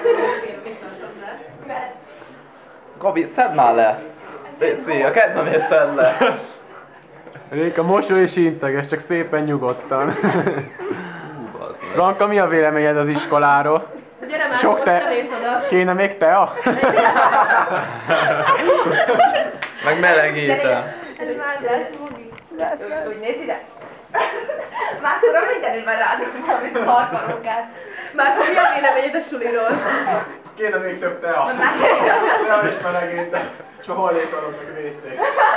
Mit szólsz hozzá? Gabi, szedd már le! Léci, a kedvemért szedd le! Réka, mosoly és integes, csak szépen nyugodtan. Bazd meg. Ranka, mi a véleményed az iskoláról? Gyere már, Sok most te... te mész oda. Kéne még tea? Meg melegítem. Ez már lesz, Mugi. Úgy néz ide. Már tudom mindenül már rádok valami szarparokát. Már mi a véleményed a suliról? Kéne még több tea. Már Tea és melegítem. És a hajléktalanoknak a WC.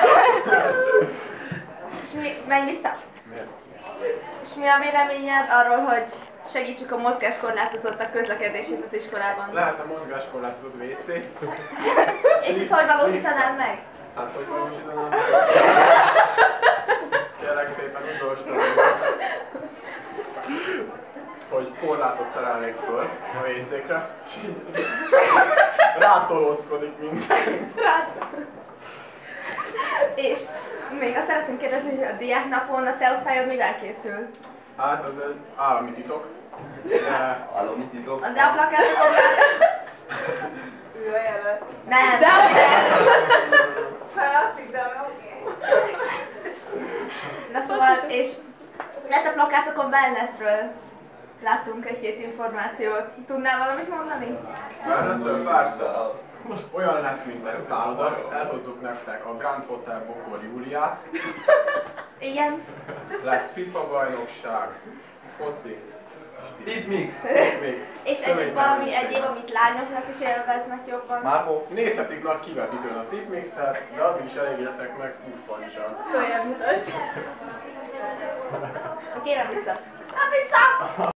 és menj vissza. Miért? És mi a véleményed arról, hogy segítsük a mozgáskorlátozottak közlekedését az iskolában? Lehetne mozgáskorlátozott WC. És ezt hogy valósítanád meg? Hát hogy valósítanám? Kérlek szépen úgy valósítanám, hogy korlátot szerelnék föl a WC-kre, és így rátolóckodik minden. És még azt szeretném kérdezni, hogy a diáknapon a te osztályod mivel készül? Hát az egy állami titok. De... Állami titok. De a plakátokon nem. De Azt hittem, oké. Na szóval, és lett a plakátokon wellnessről. Láttunk egy-két információt. Tudnál valamit mondani? Először persze. Olyan lesz, mint lesz szálloda. Elhozzuk nektek a Grand Hotel Bokor Júliát. Igen. Lesz FIFA bajnokság, foci, Tipmix. mix. És valami egyéb, amit lányoknak is élveznek jobban. Márko? Nézhetik nagy kivetítőn a tipmixet, de addig is elégedjetek meg puffancsak. Följebb mutasd. Kérem vissza. Hát vissza!